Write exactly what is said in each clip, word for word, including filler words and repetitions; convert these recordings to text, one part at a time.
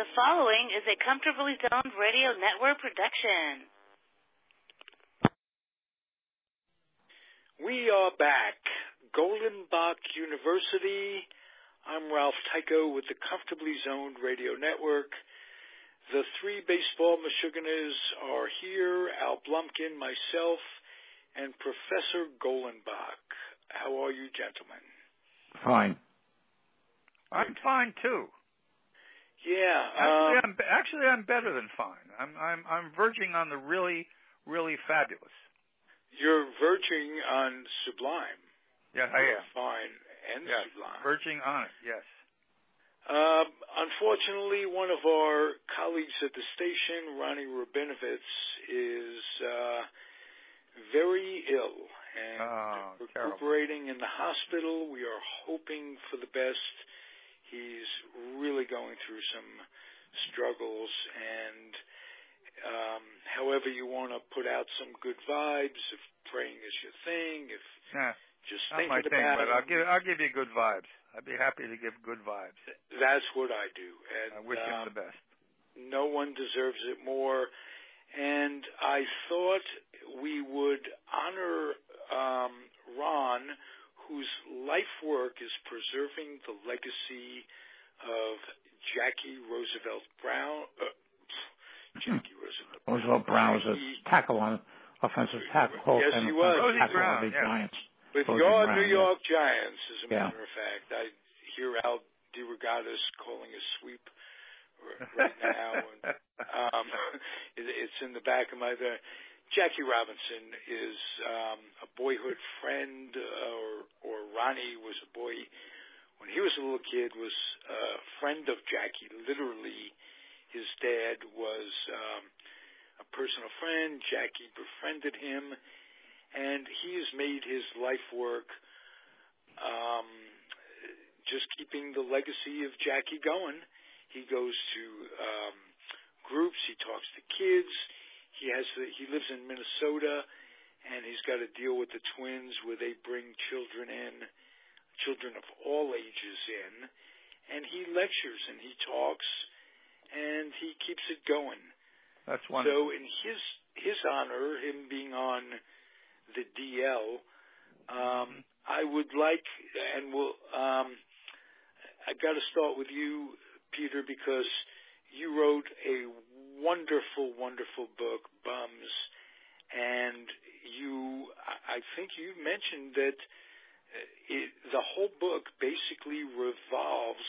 The following is a Comfortably Zoned Radio Network production. We are back. Golenbock University. I'm Ralph Tyko with the Comfortably Zoned Radio Network. The three baseball Michiganers are here, Al Blumkin, myself, and Professor Golenbock. How are you, gentlemen? Fine. I'm fine too. Yeah. Actually, um, I'm actually I'm better than fine. I'm I'm I'm verging on the really really fabulous. You're verging on sublime. Yes, I am. Fine and yes, sublime. Verging on it. Yes. Uh, unfortunately, one of our colleagues at the station, Ronny Rabinovitz, is uh, very ill and oh, recuperating in the hospital. We are hoping for the best. He's really going through some struggles, and um, however you want to put out some good vibes, if praying is your thing, if yeah, just not thinking my thing, about but it. I'll give I'll give you good vibes. I'd be happy to give good vibes. That's what I do. And I wish um, him the best. No one deserves it more. And I thought we would honor um, Ron, whose life work is preserving the legacy of Jackie Roosevelt Brown. Uh, Jackie Roosevelt Brown. Roosevelt Brown was a tackle on offensive tackle. Yes, he was. Rosie Brown, on the yeah. Giants. With Rosie your Brown, New yeah. York Giants, as a yeah. matter of fact. I hear Al DeRogatis calling a sweep right now. and, um, it, it's in the back of my... The, Jackie Robinson is um, a boyhood friend, uh, or, or Ronnie was a boy, when he was a little kid, was a friend of Jackie. Literally, his dad was um, a personal friend. Jackie befriended him, and he has made his life work um, just keeping the legacy of Jackie going. He goes to um, groups. He talks to kids. He has the, he lives in Minnesota, and he's got to deal with the twins where they bring children in, children of all ages in, and he lectures and he talks, and he keeps it going. That's wonderful. So in his his honor, him being on the D L, um, mm-hmm. I would like, and we'll, um, I've got to start with you, Peter, because you wrote a wonderful, wonderful book, Bums, and you, I think you mentioned that it, the whole book basically revolves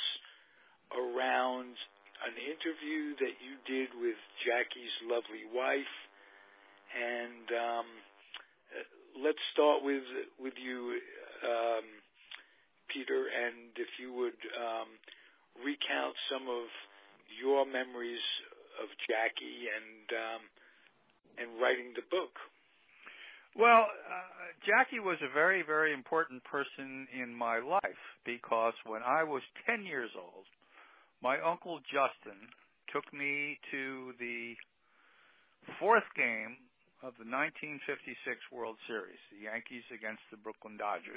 around an interview that you did with Jackie's lovely wife, and um, let's start with with you, um, Peter, and if you would um, recount some of your memories of Jackie and um, and writing the book. Well, uh, Jackie was a very, very important person in my life because when I was ten years old, my Uncle Justin took me to the fourth game of the nineteen fifty-six World Series, the Yankees against the Brooklyn Dodgers,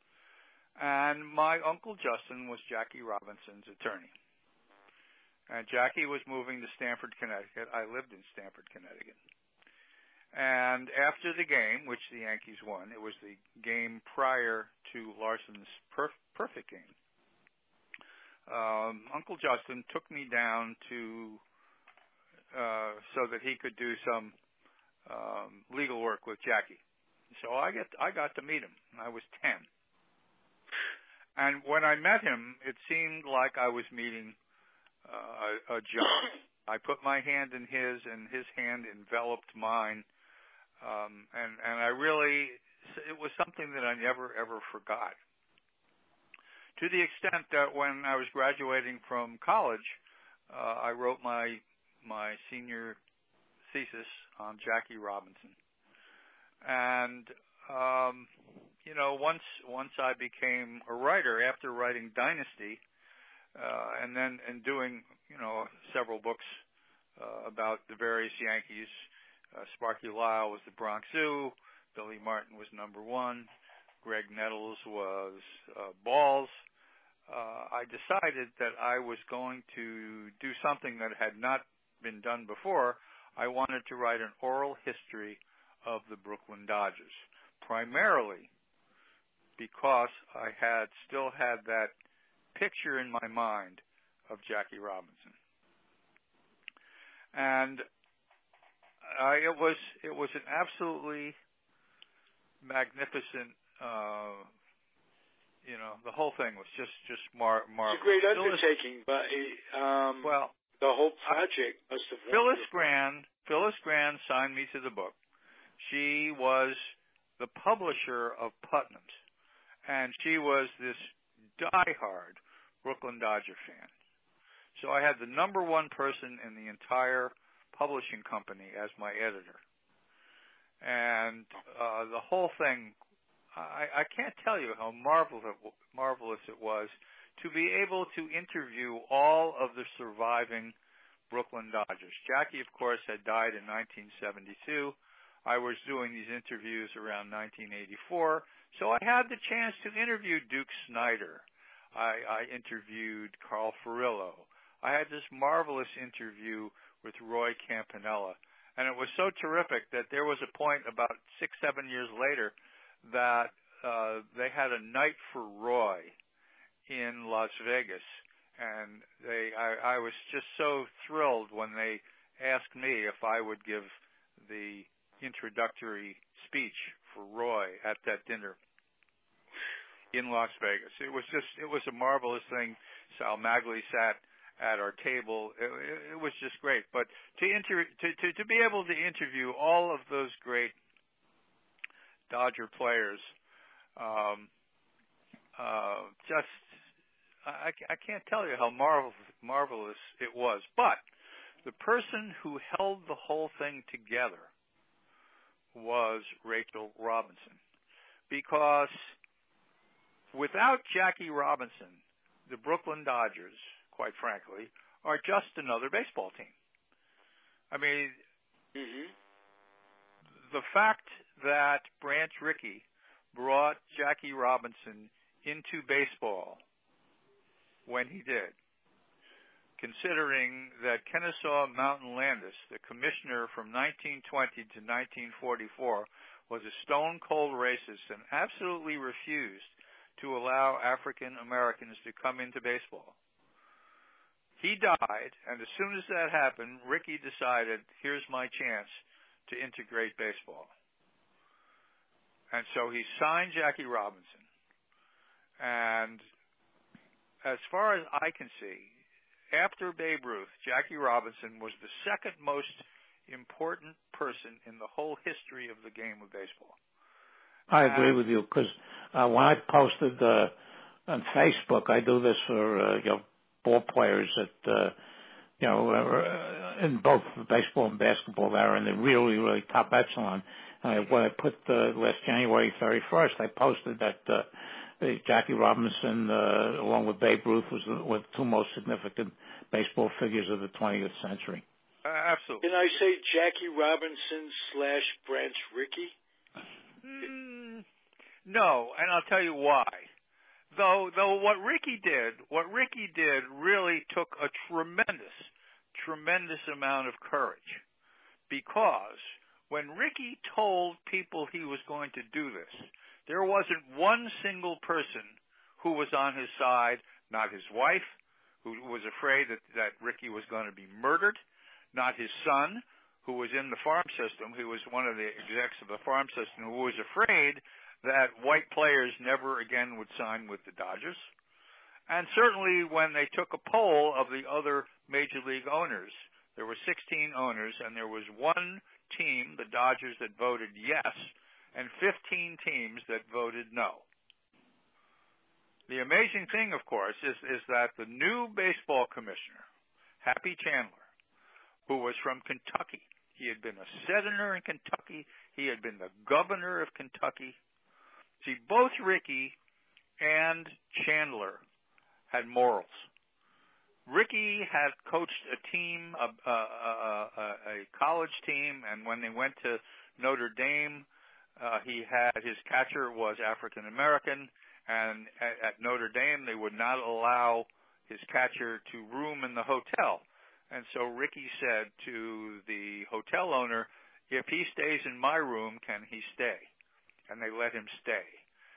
and my Uncle Justin was Jackie Robinson's attorney. And Jackie was moving to Stamford, Connecticut. I lived in Stamford, Connecticut. And after the game, which the Yankees won, it was the game prior to Larson's perf- perfect game, um, Uncle Justin took me down to uh, so that he could do some um, legal work with Jackie. So I get I got to meet him. I was ten. And when I met him, it seemed like I was meeting Uh, a, a giant. I put my hand in his, and his hand enveloped mine, um, and and I really, it was something that I never ever forgot. To the extent that when I was graduating from college, uh, I wrote my my senior thesis on Jackie Robinson, and um, you know, once once I became a writer after writing Dynasty. Uh, and then and doing, you know, several books uh, about the various Yankees. Uh, Sparky Lyle was the Bronx Zoo. Billy Martin was number one. Greg Nettles was uh, Balls. uh, I decided that I was going to do something that had not been done before. I wanted to write an oral history of the Brooklyn Dodgers, primarily because I had still had that picture in my mind of Jackie Robinson. And uh, it was it was an absolutely magnificent, uh, you know, the whole thing was just just mar- marvelous. It's a great undertaking, but um, well, the whole project I, must have. Phyllis Grand, Phyllis Grand signed me to the book. She was the publisher of Putnam's, and she was this diehard Brooklyn Dodger fan. So I had the number one person in the entire publishing company as my editor. And uh, the whole thing, I, I can't tell you how marvelous it, marvelous it was to be able to interview all of the surviving Brooklyn Dodgers. Jackie, of course, had died in nineteen seventy-two. I was doing these interviews around nineteen eighty-four, so I had the chance to interview Duke Snider. I, I interviewed Carl Furillo. I had this marvelous interview with Roy Campanella. And it was so terrific that there was a point about six, seven years later that uh, they had a night for Roy in Las Vegas. And they, I, I was just so thrilled when they asked me if I would give the introductory speech for Roy at that dinner in Las Vegas. It was just, it was a marvelous thing. Sal Magley sat at our table. It, it was just great. But to, inter- to, to, to be able to interview all of those great Dodger players, um, uh, just, I, I can't tell you how marvelous, marvelous it was. But the person who held the whole thing together was Rachel Robinson. Because without Jackie Robinson, the Brooklyn Dodgers, quite frankly, are just another baseball team. I mean, mm-hmm. the fact that Branch Rickey brought Jackie Robinson into baseball when he did, considering that Kennesaw Mountain Landis, the commissioner from nineteen twenty to nineteen forty-four, was a stone-cold racist and absolutely refused to allow African Americans to come into baseball. He died, and as soon as that happened, Rickey decided, here's my chance to integrate baseball. And so he signed Jackie Robinson. And as far as I can see, after Babe Ruth, Jackie Robinson was the second most important person in the whole history of the game of baseball. I agree with you, because uh, when I posted uh, on Facebook, I do this for uh, you know, ball players that, uh, you know, uh, in both baseball and basketball, that are in the really, really top echelon. Uh, when I put uh, last January thirty-first, I posted that uh, Jackie Robinson, uh, along with Babe Ruth, was the, were the two most significant baseball figures of the twentieth century. Uh, absolutely. Can I say Jackie Robinson slash Branch Rickey? Mm, no, and I'll tell you why. Though, though what Rickey did, what Rickey did really took a tremendous, tremendous amount of courage, because when Rickey told people he was going to do this, there wasn't one single person who was on his side, not his wife, who was afraid that, that Rickey was going to be murdered, not his son, who was in the farm system, who was one of the execs of the farm system, who was afraid that white players never again would sign with the Dodgers. And certainly when they took a poll of the other major league owners, there were sixteen owners, and there was one team, the Dodgers, that voted yes, and fifteen teams that voted no. The amazing thing, of course, is, is that the new baseball commissioner, Happy Chandler, who was from Kentucky, he had been a senator in Kentucky, he had been the governor of Kentucky. See, both Rickey and Chandler had morals. Rickey had coached a team, a, a, a, a college team, and when they went to Notre Dame, uh, he had his catcher was African American, And at, at Notre Dame, they would not allow his catcher to room in the hotel. And so Ricky said to the hotel owner, if he stays in my room, can he stay? And they let him stay.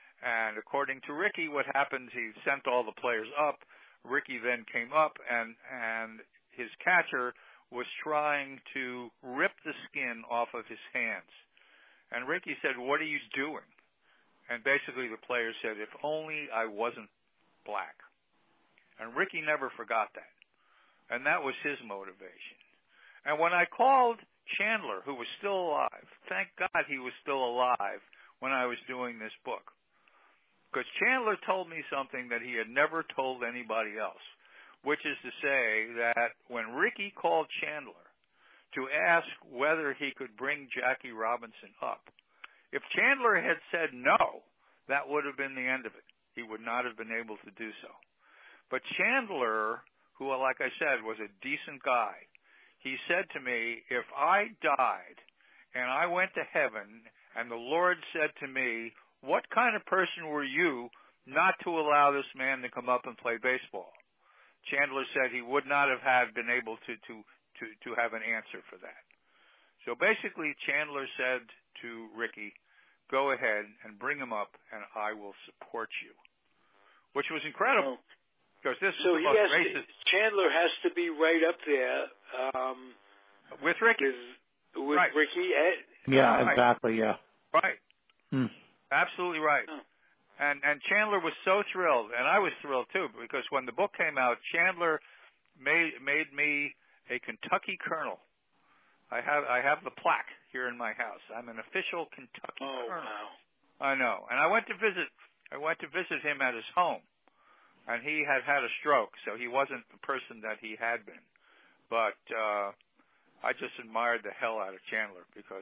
And according to Ricky, what happened, he sent all the players up. Ricky then came up, and, and his catcher was trying to rip the skin off of his hands. And Ricky said, what are you doing? And basically the players said, if only I wasn't black. And Ricky never forgot that. And that was his motivation. And when I called Chandler, who was still alive, thank God he was still alive when I was doing this book, because Chandler told me something that he had never told anybody else, which is to say that when Ricky called Chandler to ask whether he could bring Jackie Robinson up, if Chandler had said no, that would have been the end of it. He would not have been able to do so. But Chandler, who, like I said, was a decent guy, he said to me, if I died and I went to heaven and the Lord said to me, what kind of person were you not to allow this man to come up and play baseball? Chandler said he would not have had been able to, to, to, to have an answer for that. So basically, Chandler said to Ricky, go ahead and bring him up and I will support you, which was incredible. Oh. Because this so is the he most has racist. To, Chandler has to be right up there um, with Ricky. With, with right. Ricky. Ed, yeah, right. exactly. Yeah. Right. Hmm. Absolutely right. Oh. And and Chandler was so thrilled, and I was thrilled too, because when the book came out, Chandler made made me a Kentucky colonel. I have I have the plaque here in my house. I'm an official Kentucky oh, colonel. Wow. I know. And I went to visit I went to visit him at his home. And he had had a stroke, so he wasn't the person that he had been. But uh, I just admired the hell out of Chandler because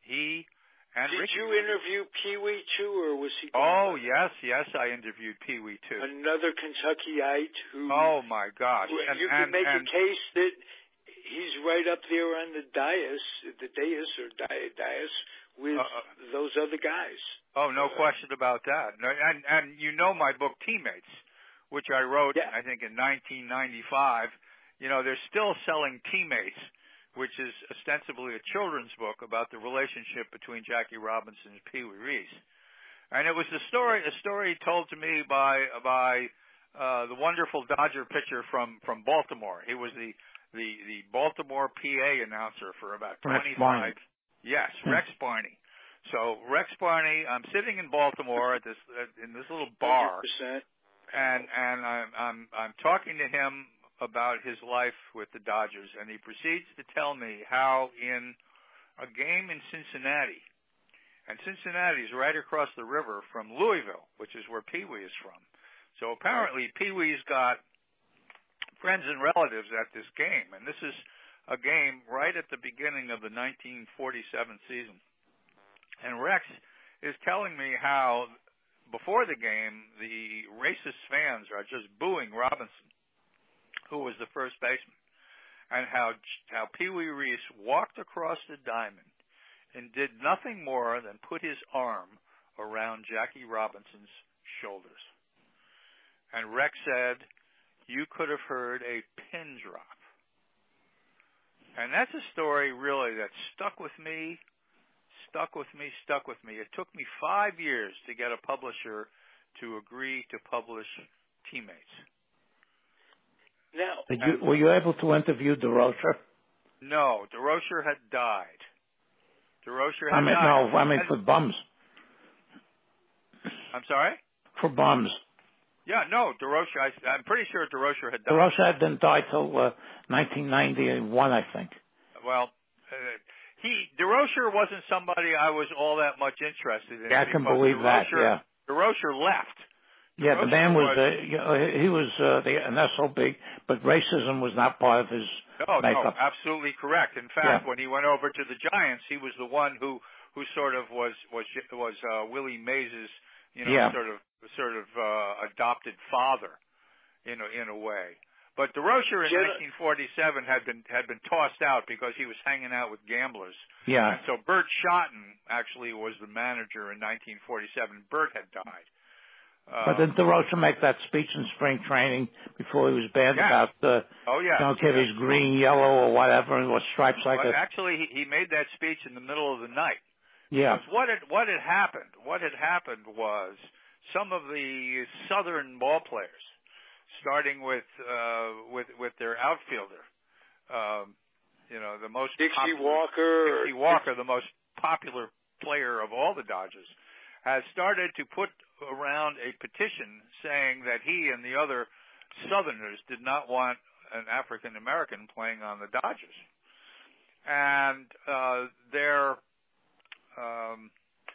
he and Did Ricky. you interview Pee Wee too, or was he? Oh yes, yes, I interviewed Pee Wee too. Another Kentuckyite who. Oh my gosh! Who, and, you and, can make and, a case that he's right up there on the dais, the dais or di- dais with uh, those other guys. Oh, no uh, question about that. And and you know my book Teammates, which I wrote, yeah. I think, in nineteen ninety-five. You know, they're still selling Teammates, which is ostensibly a children's book about the relationship between Jackie Robinson and Pee Wee Reese. And it was a story, a story told to me by by uh, the wonderful Dodger pitcher from from Baltimore. He was the the the Baltimore P A announcer for about twenty-five. Yes, Rex Barney. So Rex Barney, I'm sitting in Baltimore at this in this little bar. one hundred percent. And and I'm I'm I'm talking to him about his life with the Dodgers, and he proceeds to tell me how in a game in Cincinnati, and Cincinnati is right across the river from Louisville, which is where Pee Wee is from. So apparently Pee Wee's got friends and relatives at this game, and this is a game right at the beginning of the nineteen forty-seven season. And Rex is telling me how before the game, the racist fans are just booing Robinson, who was the first baseman, and how how Pee Wee Reese walked across the diamond and did nothing more than put his arm around Jackie Robinson's shoulders. And Rex said, you could have heard a pin drop. And that's a story really that stuck with me. Stuck with me, stuck with me. It took me five years to get a publisher to agree to publish Teammates. Now, Did you, were you able to interview DeRocher? No, DeRocher had died. DeRocher had I mean, died. no, I mean for bums. I'm sorry? For bums. Yeah, no, DeRocher, I, I'm pretty sure DeRocher had died. DeRocher didn't die till uh, nineteen ninety-one, I think. Well, uh, He DeRocher wasn't somebody I was all that much interested in. Yeah, I can believe that. Yeah, DeRocher left. DeRocher yeah, the man was, was uh, you know, he was uh, the, an S O B, but racism was not part of his no, makeup. No, absolutely correct. In fact, yeah. when he went over to the Giants, he was the one who who sort of was was was uh, Willie Mays's, you know, yeah. sort of sort of uh, adopted father, in a, in a way. But DeRocher in Jenna, nineteen forty-seven had been had been tossed out because he was hanging out with gamblers. Yeah. And so Bert Schotten actually was the manager in nineteen forty-seven. Bert had died. Uh, but didn't DeRosa make that speech in spring training before he was banned yeah. about the oh yeah, don't give yeah. his green, yellow, or whatever, or stripes like well, that? Actually, he, he made that speech in the middle of the night. Yeah. Because what had what had happened? What had happened was some of the Southern ball players, starting with uh, with with their outfielder, um, you know, the most Dixie popular, Walker. Dixie Walker, the most popular player of all the Dodgers, has started to put around a petition saying that he and the other Southerners did not want an African American playing on the Dodgers, and uh, their um,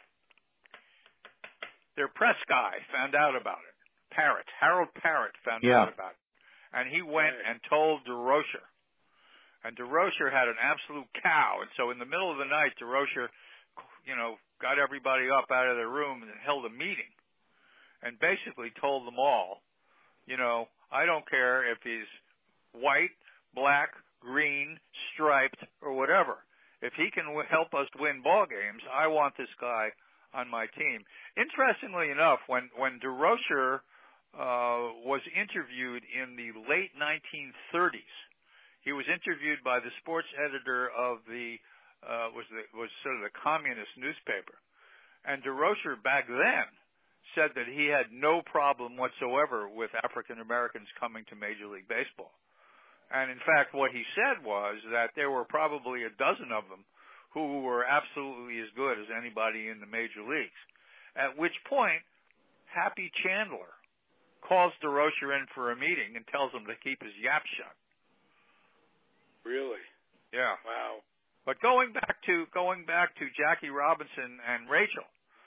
their press guy found out about it. Parrott, Harold Parrott found yeah. out about it, and he went right. and told DeRocher. And DeRocher had an absolute cow, and so in the middle of the night, DeRocher, you know, got everybody up out of their room and held a meeting, and basically told them all, you know, I don't care if he's white, black, green, striped, or whatever. If he can w- help us win ball games, I want this guy on my team. Interestingly enough, when when DeRocher uh, was interviewed in the late nineteen thirties, he was interviewed by the sports editor of the uh, was the, was sort of the communist newspaper, and DeRocher back then said that he had no problem whatsoever with African Americans coming to Major League Baseball. And in fact, what he said was that there were probably a dozen of them who were absolutely as good as anybody in the major leagues. At which point, Happy Chandler calls DeRocher in for a meeting and tells him to keep his yap shut. Really? Yeah. Wow. But going back to going back to Jackie Robinson and Rachel,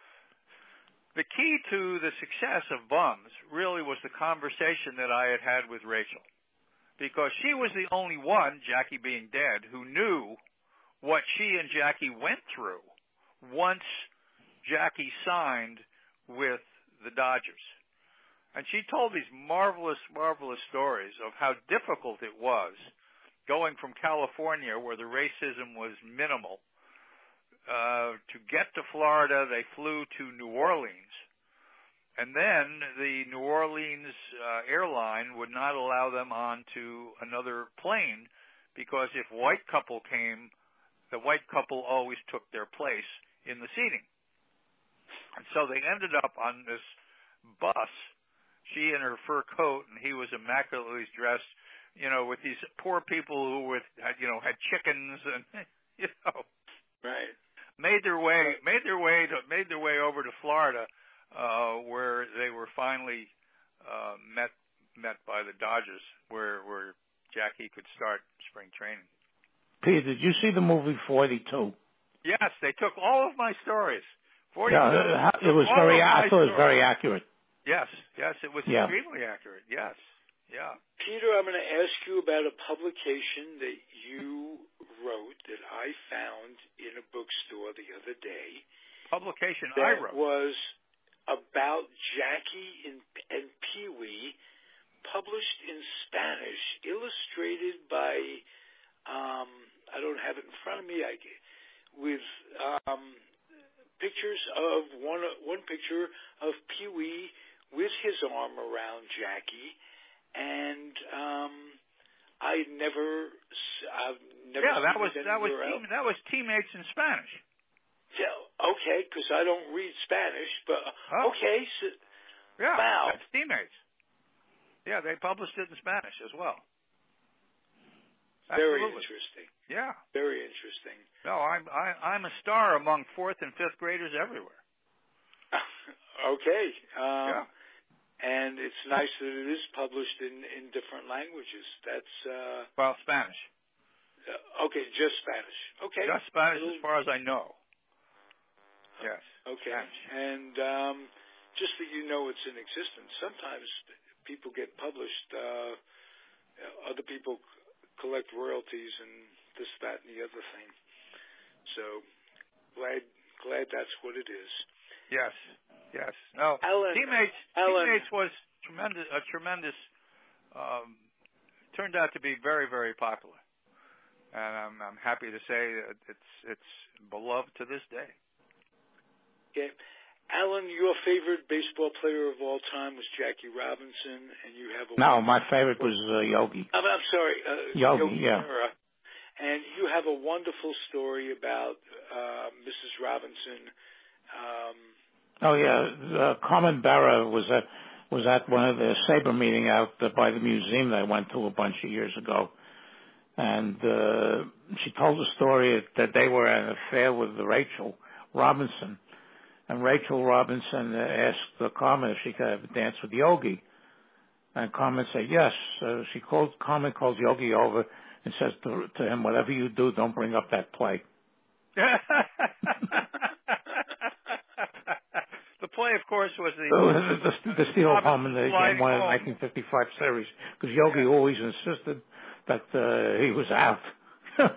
the key to the success of Bums really was the conversation that I had had with Rachel. Because she was the only one, Jackie being dead, who knew what she and Jackie went through once Jackie signed with the Dodgers. And she told these marvelous, marvelous stories of how difficult it was going from California, where the racism was minimal, uh, to get to Florida. They flew to New Orleans. And then the New Orleans uh, airline would not allow them onto another plane because if white couple came, the white couple always took their place in the seating. And so they ended up on this bus, she in her fur coat and he was immaculately dressed, you know, with these poor people who were, had, you know, had chickens and, you know, right. made their way, made their way to, made their way over to Florida. Uh, where they were finally uh, met met by the Dodgers, where where Jackie could start spring training. Peter, did you see the movie forty-two? Yes, they took all of my stories. forty-two. Yeah, it was very. I thought it was very accurate. Yes, yes, it was yeah. extremely accurate. Yes, yeah. Peter, I'm going to ask you about a publication that you wrote that I found in a bookstore the other day. Publication that I wrote was about Jackie and, and Pee-wee, published in Spanish, illustrated by, um, I don't have it in front of me, I, with um, pictures of, one one picture of Pee-wee with his arm around Jackie, and um, I never, I've never yeah, seen that was it that was anywhere team, else. that was teammates in Spanish. Yeah, okay, because I don't read Spanish, but Oh. okay. So, Yeah, wow. that's teammates. Yeah, they published it in Spanish as well. Very Absolutely. interesting. Yeah. Very interesting. No, I'm I, I'm a star among fourth and fifth graders everywhere. Okay. Um, Yeah. And it's nice that it is published in, in different languages. That's uh, Well, Spanish. uh, okay. Just Spanish. Okay. Just Spanish, Little, as far as I know. Yes. Okay. Spanish. And um, just that you know it's in existence. Sometimes people get published. Uh, other people collect royalties and this, that, and the other thing. So glad glad that's what it is. Yes. Yes. No. Alan, teammates. Alan. Teammates was tremendous. A tremendous. Um, turned out to be very, very popular, and I'm, I'm happy to say that it's it's beloved to this day. Okay. Alan, your favorite baseball player of all time was Jackie Robinson, and you have a... No, my favorite was uh, Yogi. I'm, I'm sorry. Uh, Yogi, Yogi yeah. Berra. And you have a wonderful story about uh, Missus Robinson. Um, oh, yeah. Uh, Carmen Berra was at, was at one of the Sabre meeting out uh, by the museum that I went to a bunch of years ago. And uh, she told the story that they were at an affair with Rachel Robinson. And Rachel Robinson asked uh, Carmen if she could have a dance with Yogi. And Carmen said yes. Uh, she called, Carmen calls Yogi over and says to, to him, whatever you do, don't bring up that play. The play, of course, was the... the, the, the steal home in the game one of the nineteen fifty-five series. Because Yogi yeah. always insisted that uh, he was out. That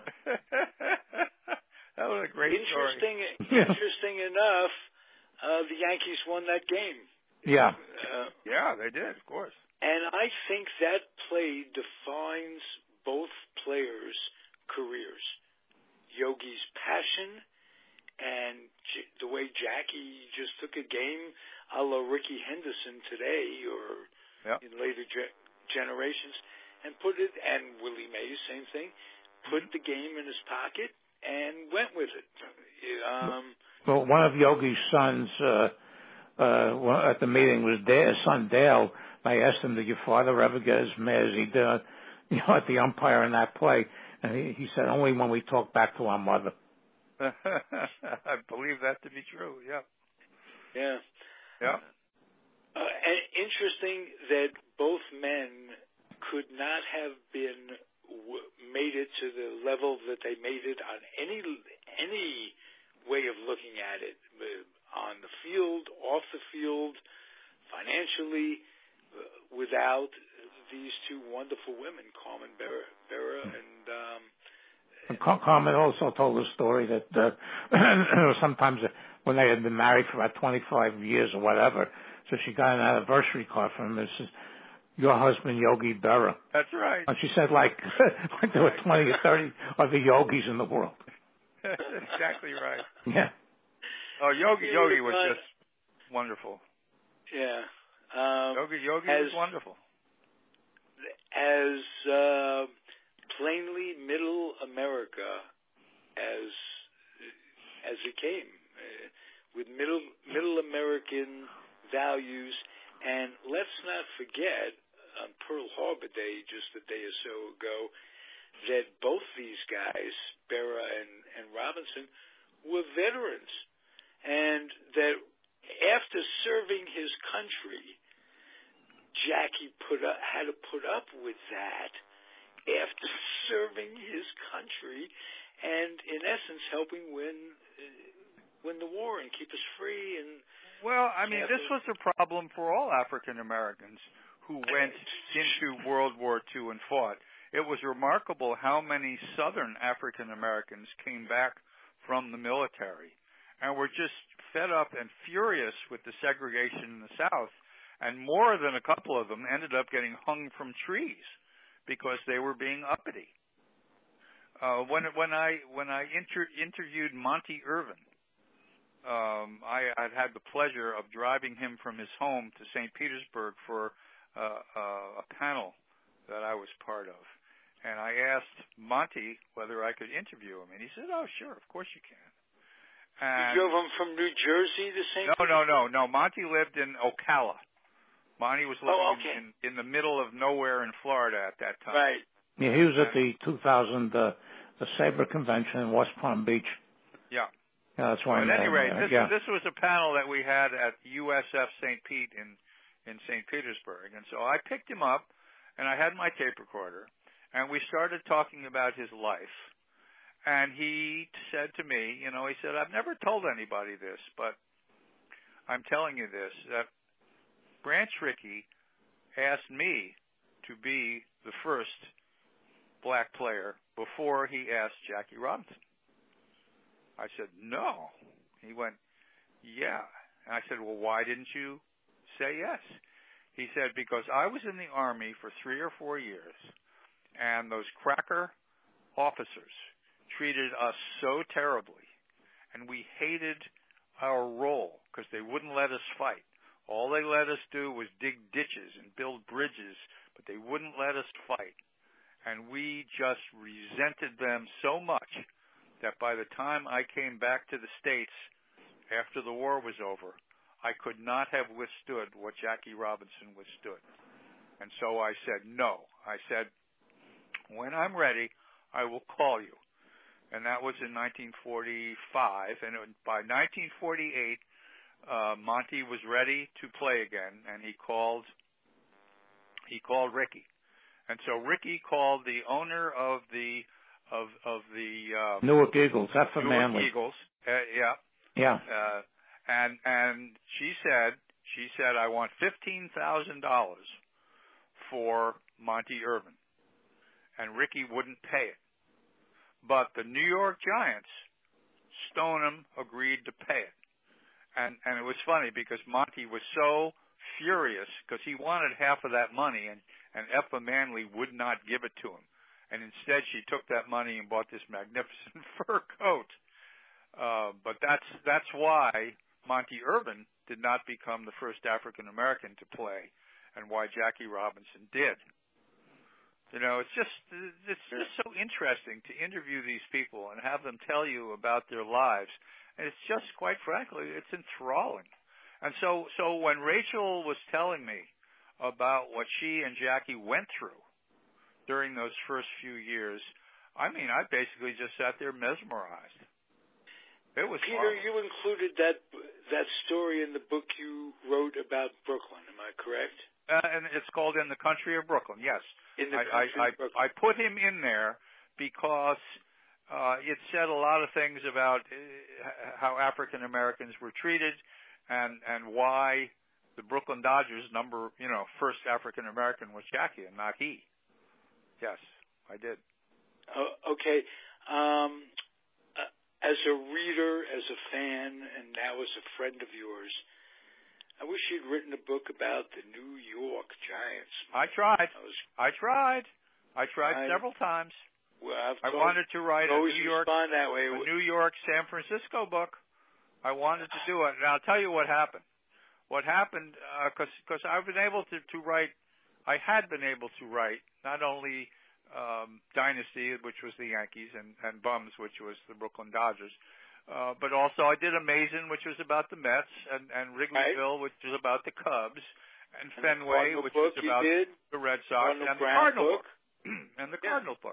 was a great interesting, story. Interesting enough, uh, the Yankees won that game. Yeah. Uh, yeah, they did, of course. And I think that play defines both players' careers. Yogi's passion and J- the way Jackie just took a game a la Ricky Henderson today or yep. in later ge- generations and put it, and Willie Mays, same thing, put mm-hmm. the game in his pocket and went with it. Um, well, one of Yogi's sons uh, uh, at the meeting was Dale, his son Dale. I asked him, did your father ever get as mad as he did, uh, you know, at the umpire in that play? And he, he said, only when we talk back to our mother. I believe that to be true, yeah. Yeah. Yeah. Uh, and interesting that both men could not have been w- made it to the level that they made it on any any way of looking at it, on the field, off the field, financially, uh, without these two wonderful women, Carmen Berra, Berra and... Um, and Carmen also told a story that uh, sometimes when they had been married for about twenty-five years or whatever, so she got an anniversary card from him and says, your husband, Yogi Berra. That's right. And she said, like, like there were twenty or thirty other yogis in the world. That's exactly right. Yeah. Oh, Yogi, Yogi was just wonderful. Yeah. Um, Yogi, Yogi as, was wonderful. As uh, plainly middle America as as it came, uh, with middle middle American values, and let's not forget on Pearl Harbor Day, just a day or so ago, that both these guys, Berra and, and Robinson, were veterans, and that after serving his country, Jackie put up, had to put up with that after serving his country, and in essence helping win uh, win the war and keep us free. And well, I mean, this was a problem for all African Americans who went into World War Two and fought. It was remarkable how many Southern African Americans came back from the military and were just fed up and furious with the segregation in the South. And more than a couple of them ended up getting hung from trees because they were being uppity. Uh, when when I when I inter- interviewed Monty Irvin, um, I had had the pleasure of driving him from his home to Saint Petersburg for uh, uh, a panel that I was part of, and I asked Monty whether I could interview him, and he said, "Oh, sure, of course you can." And you drove him from New Jersey to Saint No, no, no, no. Monty lived in Ocala. Monty was living oh, okay. in, in the middle of nowhere in Florida at that time. Right. Yeah, he was at the two thousand uh, the Sabre Convention in West Palm Beach. Yeah. Yeah, that's why. Well, at any rate, uh, this, yeah. this was a panel that we had at U S F Saint Pete in in Saint Petersburg, and so I picked him up, and I had my tape recorder, and we started talking about his life. And he said to me, you know, he said, I've never told anybody this, but I'm telling you this, that Branch Rickey asked me to be the first black player before he asked Jackie Robinson. I said, no. He went, yeah. And I said, well, why didn't you say yes? He said, because I was in the Army for three or four years, and those cracker officers treated us so terribly, and we hated our role because they wouldn't let us fight. All they let us do was dig ditches and build bridges, but they wouldn't let us fight. And we just resented them so much that by the time I came back to the States after the war was over, I could not have withstood what Jackie Robinson withstood. And so I said, no. I said, when I'm ready, I will call you. And that was in nineteen forty-five. And by nineteen forty-eight, uh, Monty was ready to play again, and he called, he called Ricky. And so Ricky called the owner of the, of, of the, uh, Newark Eagles. That's for Newark Manly. Eagles. Uh, yeah. Yeah. Uh, and, and she said, she said, I want fifteen thousand dollars for Monty Irvin. And Ricky wouldn't pay it. But the New York Giants, Stoneham, agreed to pay it. And, and it was funny because Monty was so furious because he wanted half of that money, and, and Effa Manley would not give it to him. And instead she took that money and bought this magnificent fur coat. Uh, but that's, that's why Monty Irvin did not become the first African American to play, and why Jackie Robinson did. You know, it's just it's just so interesting to interview these people and have them tell you about their lives. And it's just, quite frankly, it's enthralling. And so, so when Rachel was telling me about what she and Jackie went through during those first few years, I mean, I basically just sat there mesmerized. It was Peter, fun. you included that that story in the book you wrote about Brooklyn. Am I correct? Uh, and it's called In the Country of Brooklyn, yes. In the I, Country I, of Brooklyn. I, I put him in there because uh, it said a lot of things about uh, how African Americans were treated, and and why the Brooklyn Dodgers number, you know, first African American was Jackie and not he. Yes, I did. Uh, okay. Um, uh, as a reader, as a fan, and now as a friend of yours, I wish you'd written a book about the New York Giants. I tried. I, was, I tried. I tried I, several times. Well, I've I wanted to write a New York, that way. a New York, San Francisco book. I wanted to do it, and I'll tell you what happened. What happened, because uh, because I've been able to, to write, I had been able to write not only um, Dynasty, which was the Yankees, and, and Bums, which was the Brooklyn Dodgers, uh, but also I did Amazing, which was about the Mets, and, and Wrigleyville, right, which was about the Cubs, and, and Fenway, which was about the Red Sox, Cardinal and the Brown Cardinal book, book. and the yeah. Cardinal book.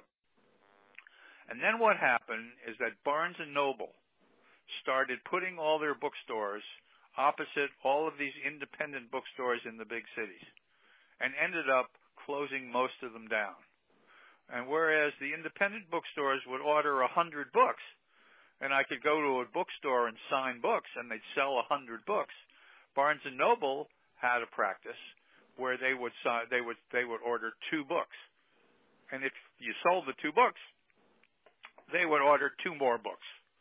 And then what happened is that Barnes and Noble started putting all their bookstores opposite all of these independent bookstores in the big cities, and ended up closing most of them down. And whereas the independent bookstores would order a hundred books, and I could go to a bookstore and sign books, and they'd sell a hundred books, Barnes and Noble had a practice where they would sign, they would they would order two books, and if you sold the two books, they would order two more books.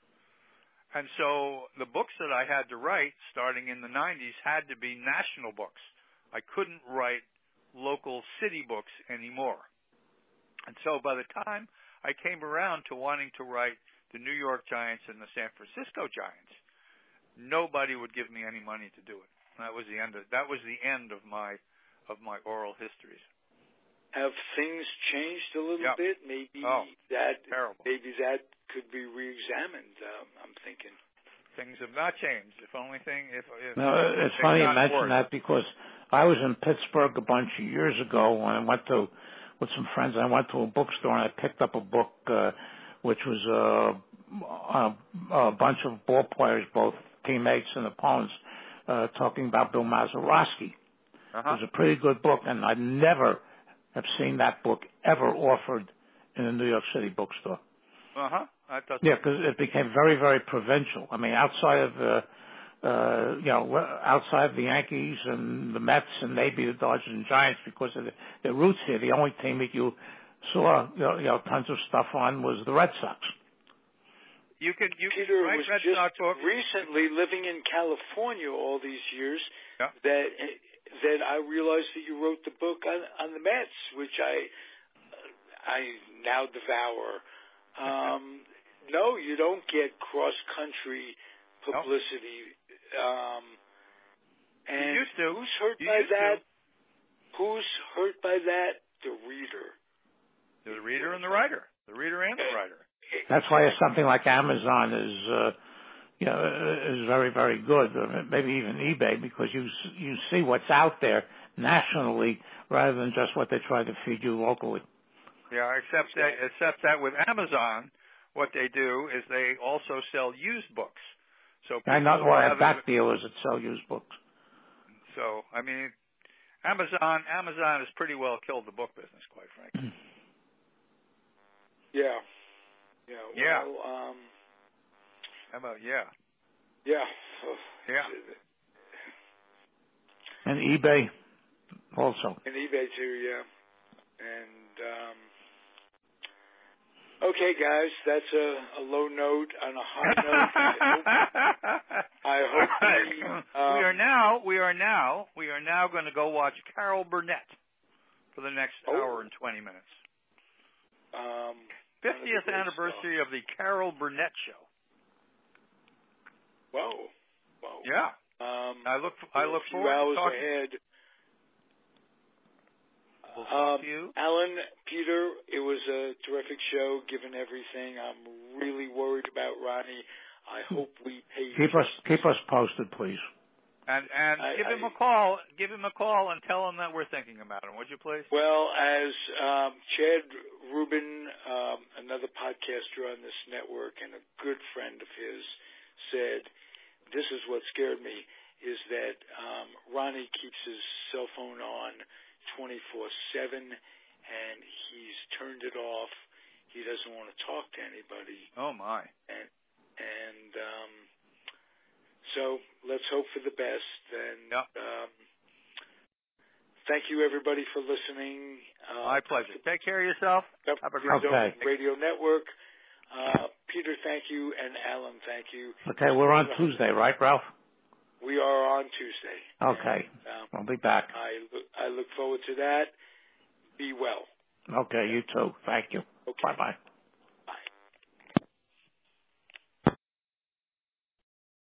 And so the books that I had to write starting in the nineties had to be national books. I couldn't write local city books anymore. And so by the time I came around to wanting to write the New York Giants and the San Francisco Giants, nobody would give me any money to do it. That was the end of, that was the end of my of my oral histories. Have things changed a little yep. bit? Maybe oh, that terrible. maybe that could be re-examined. Um, I'm thinking things have not changed. If only thing, if, if no, it's funny you mention that because I was in Pittsburgh a bunch of years ago when I went to with some friends. I went to a bookstore and I picked up a book uh, which was uh, a, a bunch of ball players, both teammates and opponents, uh, talking about Bill Mazeroski. Uh-huh. It was a pretty good book, and I never have seen that book ever offered in a New York City bookstore. Uh-huh. I thought yeah, because it became very, very provincial. I mean, outside of, uh, uh, you know, outside of the Yankees and the Mets and maybe the Dodgers and Giants because of the, their roots here, the only team that you saw, you know, you know, tons of stuff on was the Red Sox. You could, you could Peter write was Red just Sox book. recently living in California all these years yeah. that that I realized that you wrote the book on, on the Mets, which I I now devour. Um, no, you don't get cross-country publicity. Um, and you used to. who's hurt you by that? To. Who's hurt by that? The reader. The reader and the writer. The reader and the writer. That's why something like Amazon is, uh, you know, is very, very good, or maybe even eBay, because you you see what's out there nationally rather than just what they try to feed you locally. Yeah, except that, except that with Amazon, what they do is they also sell used books. So I know, well, I have back dealers that sell used books. So, I mean, Amazon Amazon has pretty well killed the book business, quite frankly. Yeah. Yeah. Yeah. Well, um, How about yeah? Yeah. Yeah. And eBay also. And eBay too, yeah. And um, okay, guys, that's a, a low note on a high note. I hope, I hope we, um, we are now we are now we are now going to go watch Carol Burnett for the next oh. hour and twenty minutes. Um, fiftieth anniversary stuff. Of the Carol Burnett Show. Whoa, whoa. Yeah. Um, I look I look a few forward hours to talking. ahead. We'll talk um, to you. Alan, Peter, it was a terrific show. Given everything, I'm really worried about Ronnie. I hope we pay. Keep us keep us posted, please. And and I, give him I, a call. Give him a call and tell him that we're thinking about him. Would you please? Well, as um, Chad Rubin, um, another podcaster on this network and a good friend of his, said, this is what scared me, is that um, Ronnie keeps his cell phone on twenty-four seven, and he's turned it off. He doesn't want to talk to anybody. Oh, my. And, and um, so let's hope for the best. And yep. um, thank you, everybody, for listening. Uh, My pleasure. Take care of yourself. Have a great okay. Radio Network. Uh, Peter, thank you, and Alan, thank you. Okay, we're on Tuesday, right, Ralph? We are on Tuesday. Okay, and, um, I'll be back. I look, I look forward to that. Be well. Okay, you too. Thank you. Okay. Bye-bye.